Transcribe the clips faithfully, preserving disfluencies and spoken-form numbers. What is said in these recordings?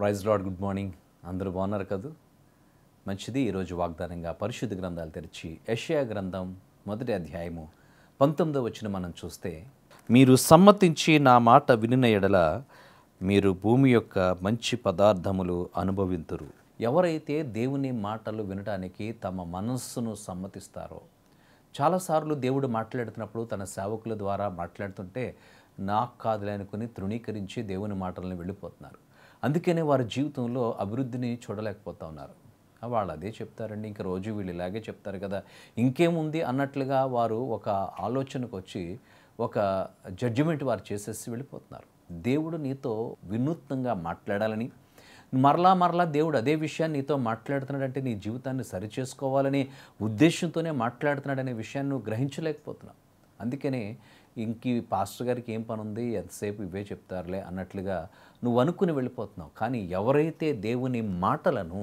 Praise lord. Good morning. అందరూ బాగున్నారు కదూ? మంచిది. ఈరోజు వాగ్దానంగా పరిశుద్ధ గ్రంథాలు తెరిచి యెషయా గ్రంథం మొదటి అధ్యాయము పంతొమ్మిదో వచనం మనం చూస్తే, మీరు సమ్మతించి నా మాట వినిన ఎడల మీరు భూమి యొక్క మంచి పదార్థములు అనుభవింతురు. ఎవరైతే దేవుని మాటలు వినడానికి తమ మనస్సును సమ్మతిస్తారో, చాలాసార్లు దేవుడు మాట్లాడుతున్నప్పుడు తన సేవకుల ద్వారా మాట్లాడుతుంటే నాకు కాదులే అనుకుని తృణీకరించి దేవుని మాటలను వెళ్ళిపోతున్నారు. అందుకనే వారి జీవితంలో అభివృద్ధిని చూడలేకపోతా ఉన్నారు. వాళ్ళు అదే చెప్తారండి, ఇంక రోజు వీళ్ళు ఇలాగే చెప్తారు కదా, ఇంకేముంది అన్నట్లుగా వారు ఒక ఆలోచనకు వచ్చి ఒక జడ్జిమెంట్ వారు చేసేసి వెళ్ళిపోతున్నారు. దేవుడు నీతో వినూత్నంగా మాట్లాడాలని, మరలా మరలా దేవుడు అదే విషయాన్ని నీతో మాట్లాడుతున్నాడంటే నీ జీవితాన్ని సరిచేసుకోవాలనే ఉద్దేశంతోనే మాట్లాడుతున్నాడనే విషయాన్ని నువ్వు గ్రహించలేకపోతున్నావు. అందుకనే ఇంక ఈ పాస్టర్ గారికి ఏం పని ఉంది, ఎంతసేపు ఇవే చెప్తారులే అన్నట్లుగా నువ్వు అనుకుని వెళ్ళిపోతున్నావు. కానీ ఎవరైతే దేవుని మాటలను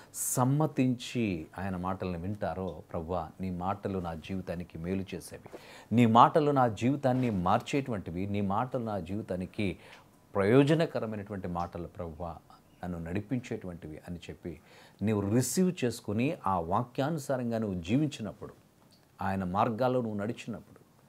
సమ్మతించి ఆయన మాటలను వింటారో, ప్రభువా నీ మాటలు నా జీవితానికి మేలు చేసేవి, నీ మాటలు నా జీవితాన్ని మార్చేటువంటివి, నీ మాటలు నా జీవితానికి ప్రయోజనకరమైనటువంటి మాటలు ప్రభువా, నన్ను నడిపించేటువంటివి అని చెప్పి నీవు రిసీవ్ చేసుకుని ఆ వాక్యానుసారంగా నువ్వు జీవించినప్పుడు, ఆయన మార్గాల్లో నువ్వు నడిచినప్పుడు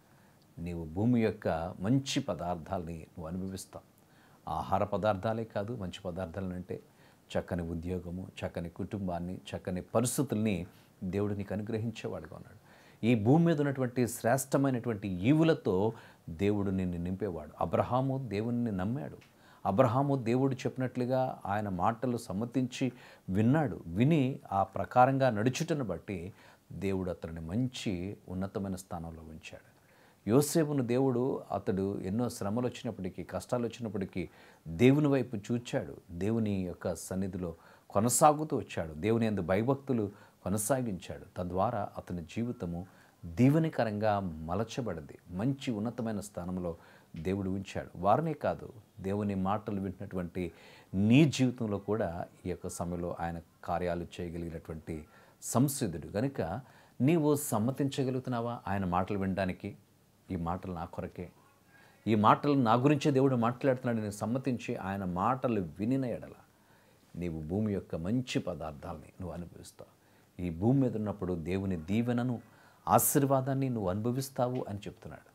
నీవు భూమి యొక్క మంచి పదార్థాలని నువ్వు అనుభవిస్తావు. ఆహార పదార్థాలే కాదు, మంచి పదార్థాలు అంటే చక్కని ఉద్యోగము, చక్కని కుటుంబాన్ని, చక్కని పరిస్థితుల్ని దేవుడు నీకు అనుగ్రహించేవాడుగా ఉన్నాడు. ఈ భూమి మీద ఉన్నటువంటి శ్రేష్టమైనటువంటి ఈవులతో దేవుడు నిన్ను నింపేవాడు. అబ్రహాము దేవుని నమ్మాడు. అబ్రహాము దేవుడు చెప్పినట్లుగా ఆయన మాటలు సమ్మతించి విన్నాడు. విని ఆ ప్రకారంగా నడుచుటను బట్టి దేవుడు అతన్ని మంచి ఉన్నతమైన స్థానంలో ఉంచాడు. యోసేపును దేవుడు, అతడు ఎన్నో శ్రమలు వచ్చినప్పటికీ, కష్టాలు వచ్చినప్పటికీ దేవుని వైపు చూచాడు. దేవుని యొక్క సన్నిధిలో కొనసాగుతూ వచ్చాడు. దేవుని యందు భయభక్తులు కొనసాగించాడు. తద్వారా అతని జీవితము దీవెనకరంగా మలచబడింది. మంచి ఉన్నతమైన స్థానంలో దేవుడు ఉంచాడు. వారినే కాదు, దేవుని మాటలు వింటున్నటువంటి నీ జీవితంలో కూడా ఈ యొక్క సమయంలో ఆయన కార్యాలు చేయగలిగినటువంటి సంసిద్ధుడు. కనుక నీవు సమ్మతించగలుగుతున్నావా ఆయన మాటలు వినడానికి? ఈ మాటలు నా కొరకే, ఈ మాటలు నా గురించే దేవుడు మాట్లాడుతున్నాడు నేను సమ్మతించి ఆయన మాటలు వినిన ఎడల నీవు భూమి యొక్క మంచి పదార్థాలని నువ్వు అనుభవిస్తావు. ఈ భూమి మీద ఉన్నప్పుడు దేవుని దీవెనను, ఆశీర్వాదాన్ని నువ్వు అనుభవిస్తావు అని చెప్తున్నాడు.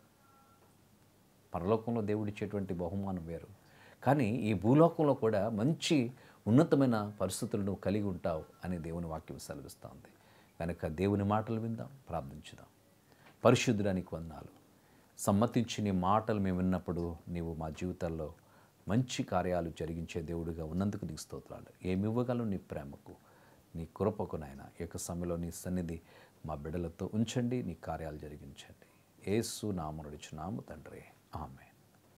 పరలోకంలో దేవుడిచ్చేటువంటి బహుమానం వేరు, కానీ ఈ భూలోకంలో కూడా మంచి ఉన్నతమైన పరిస్థితులు నువ్వు కలిగి ఉంటావు అని దేవుని వాక్యం సెలవిస్తూ ఉంది. కనుక దేవుని మాటలు విందాం, ప్రార్థించుదాం. పరిశుద్ధుడానికి వందనాలు. సమ్మతించి నీ మాటలు మేము విన్నప్పుడు నీవు మా జీవితాల్లో మంచి కార్యాలు జరిగించే దేవుడిగా ఉన్నందుకు నీకు స్తోత్రాలు. ఏమి ఇవ్వగలవు నీ ప్రేమకు, నీ కృపకు నాయన. ఈ యొక్క సమయంలో నీ సన్నిధి మా బిడ్డలతో ఉంచండి, నీ కార్యాలు జరిగించండి. యేసు నామమున అడుగుచున్నాము తండ్రి, ఆమేన్.